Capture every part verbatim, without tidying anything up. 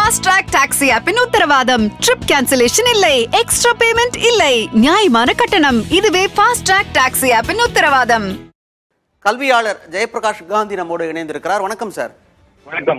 Fast Track Taxi ஆப்பின் உத்தரவாதம். Trip cancellation இல்லை, எக்ஸ்ட்ரா பேமெண்ட் இல்லை, நியாயமான கட்டணம். இதுவே Fast Track Taxi ஆப்பின் உத்தரவாதம். கல்வியாளர் ஜெயபிரகாஷ் காந்தி நம்மோடு இணைந்திருக்கிறார். வணக்கம் சார். வணக்கம்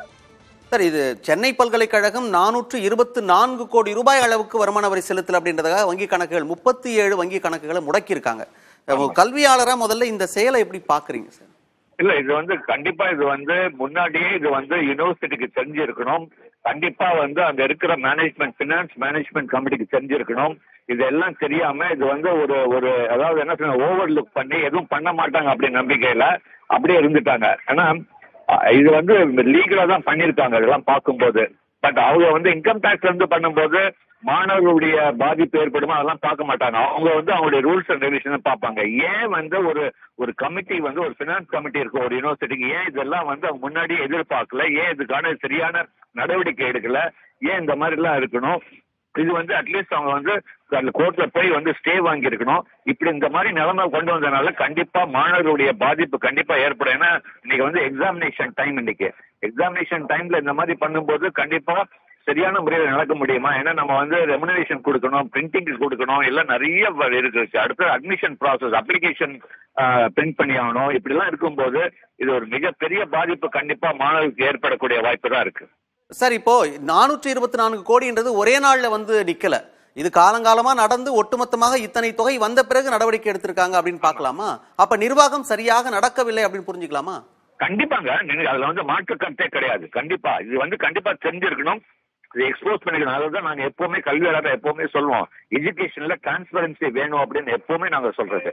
சார், இது சென்னை பல்கலைக்கழகம் நானூற்று இருபத்தி நான்கு கோடி ரூபாய் அளவுக்கு வருமான வரி செலுத்தல் அப்படின்றதுக்காக வங்கி கணக்குகள் முப்பத்தி ஏழு வங்கி கணக்குகளை முடக்கியிருக்காங்க. கல்வியாளரா முதல்ல இந்த செயலை எப்படி பாக்குறீங்க சார்? இல்ல, இது வந்து கண்டிப்பா இது வந்து முன்னாடியே இது வந்து யூனிவர்சிட்டிக்கு தெரிஞ்சிருக்கணும். கண்டிப்பா வந்து அங்க இருக்கிற மேனேஜ்மெண்ட் பினான்ஸ் மேனேஜ்மெண்ட் கமிட்டிக்கு தெரிஞ்சிருக்கணும். இதெல்லாம் தெரியாம இது வந்து ஒரு ஒரு அதாவது என்ன சொல்ல ஓவர் லுக் பண்ணி எதுவும் பண்ண மாட்டாங்க அப்படி நம்பிக்கையில அப்படியே இருந்துட்டாங்க. ஏன்னா இது வந்து லீகலா தான் பண்ணிருக்காங்க இதெல்லாம் பார்க்கும்போது. பட் அவங்க வந்து இன்கம் டேக்ஸ்ல இருந்து பண்ணும்போது மாணவர்களுடைய பாதிப்பு ஏற்படுமோ அதெல்லாம் பார்க்க மாட்டாங்க. அவங்க வந்து அவங்களுடைய ரூல்ஸ் அண்ட் ரெகுலேஷன் பார்ப்பாங்க. ஏன் வந்து ஒரு ஒரு கமிட்டி வந்து ஒரு பினான்ஸ் கமிட்டி இருக்கும் ஒரு யூனிவர்சிட்டிக்கு, ஏன் இதெல்லாம் வந்து அவங்க முன்னாடியே எதிர்பார்க்கல, ஏன் இதுக்கான சரியான நடவடிக்கை எடுக்கல, ஏன் இந்த மாதிரி எல்லாம் இருக்கணும், இது வந்து அட்லீஸ்ட் அவங்க வந்து கோர்ட்ல போய் வந்து ஸ்டே வாங்கி இருக்கணும். இப்படி இந்த மாதிரி நிலைமை கொண்டு வந்ததுனால கண்டிப்பா மாணவர்களுடைய பாதிப்பு கண்டிப்பா ஏற்படும். ஏன்னா இன்னைக்கு வந்து எக்ஸாமினேஷன் டைம், இன்னைக்கு எக்ஸாமினேஷன் டைம்ல இந்த மாதிரி பண்ணும்போது கண்டிப்பா சரியான முறையில் நடக்க முடியுமா? ஏன்னா நம்ம வந்து ரெமுனரேஷன் கொடுக்கணும், பிரிண்டிங் கொடுக்கணும், எல்லாம் நிறைய இருக்கு. அடுத்து அட்மிஷன் ப்ராசஸ், அப்ளிகேஷன் பிரிண்ட் பண்ணி ஆகணும். இப்படி எல்லாம் இருக்கும்போது இது ஒரு மிகப்பெரிய பாதிப்பு கண்டிப்பா மாணவர்களுக்கு ஏற்படக்கூடிய வாய்ப்பு தான் இருக்கு. சார், இப்போ நானூற்றி இருபத்தி நான்கு கோடின்றது ஒரே நாள்ல வந்து நிக்கல. இது காலங்காலமா நடந்து ஒட்டுமொத்தமாக இத்தனை தொகை வந்த பிறகு நடவடிக்கை எடுத்திருக்காங்க அப்படின்னு பாக்கலாமா? அப்ப நிர்வாகம் சரியாக நடக்கவில்லை அப்படின்னு புரிஞ்சுக்கலாமா? கண்டிப்பாங்க, அதுல வந்து மாற்று கருத்தே கிடையாது. கண்டிப்பா இது வந்து கண்டிப்பா தெரிஞ்சிருக்கணும், இதை எக்ஸ்போஸ் பண்ணிக்கணும். அதான் நாங்க எப்பவுமே கல்வியாளர் எப்பவுமே சொல்லுவோம், எஜுகேஷன்ல டிரான்ஸ்பரன்சி வேணும் அப்படின்னு எப்பவுமே நாங்க சொல்றது.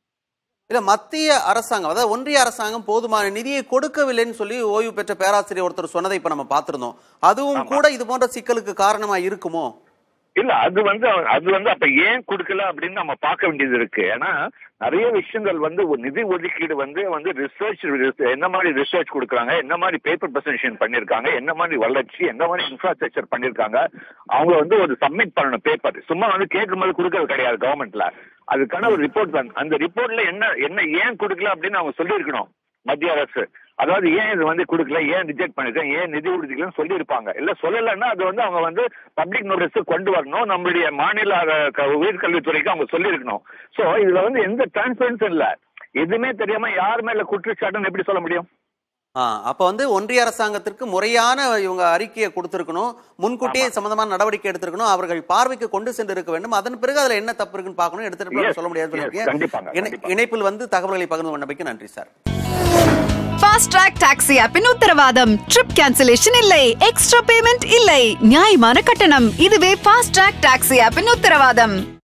இல்ல, மத்திய அரசாங்கம் அதாவது ஒன்றிய அரசாங்கம் போதுமான நிதியை கொடுக்கவில்லைன்னு சொல்லி ஓய்வு பெற்ற பேராசிரியர் ஒருத்தர் சொன்னதை இப்ப நம்ம பார்த்திருந்தோம். அதுவும் கூட இது போன்ற சிக்கலுக்கு காரணமா இருக்குமோ? இல்ல, அது வந்து அது வந்து அப்ப ஏன் கொடுக்கல அப்படின்னு நம்ம பார்க்க வேண்டியது இருக்கு. ஏன்னா நிறைய விஷயங்கள் வந்து நிதி ஒதுக்கீடு வந்து வந்து ரிசர்ச் என்ன மாதிரி ரிசர்ச் கொடுக்குறாங்க, என்ன மாதிரி பேப்பர் பிரசன்டேஷன் பண்ணிருக்காங்க, என்ன மாதிரி வளர்ச்சி, என்ன மாதிரி இன்ஃப்ராஸ்ட்ரக்சர் பண்ணிருக்காங்க. அவங்க வந்து ஒரு சப்மிட் பண்ணணும் பேப்பர், சும்மா வந்து கேட்கும் போது கொடுக்கறது கிடையாது கவர்மெண்ட்ல. அதுக்கான ஒரு ரிப்போர்ட் தான். அந்த ரிப்போர்ட்ல என்ன என்ன ஏன் கொடுக்கல அப்படின்னு அவங்க சொல்லியிருக்கணும் மத்திய அரசு. அதாவது ஏன் இது வந்து கொடுக்கல, ஏன் ரிஜெக்ட் பண்ணிருக்கேன், ஏன் நிதி ஒதுக்கலன்னு சொல்லி இருப்பாங்க. இல்ல சொல்லலைன்னா அது வந்து அவங்க வந்து பப்ளிக் நோட்டீஸ் கொண்டு வரணும், நம்மளுடைய மாநில உயர்கல்வித்துறைக்கு அவங்க சொல்லியிருக்கணும். சோ இதுல வந்து எந்த டிரான்ஸ்பரன்ஸும் இல்ல, எதுவுமே தெரியாம யார் மேல குற்றச்சாட்டுன்னு எப்படி சொல்ல முடியும்? அப்ப வந்து ஒன்றிய அரசாங்கத்திற்கு முறையான இவங்க அறிக்கையை கொடுத்திருக்கணும், முன்கூட்டியே சம்பந்தமான நடவடிக்கை எடுத்திருக்கணும், அவர்கள் பார்வைக்கு கொண்டு சென்று இருக்க வேண்டும். அதன் பிறகு அதுல என்ன தப்பு இருக்குன்னு பார்க்கணும், எடுத்துட்டு சொல்ல முடியாது. இணைப்பில் வந்து தகவல்களை பகிர்ந்து கொண்டமைக்கு நன்றி சார். Fast Track Taxi ஆப்பின் உத்தரவாதம். ட்ரிப் கேன்சலேஷன் இல்லை, எக்ஸ்ட்ரா பேமெண்ட் இல்லை, நியாயமான கட்டணம். இதுவே Fast Track Taxi ஆப்பின் உத்தரவாதம்.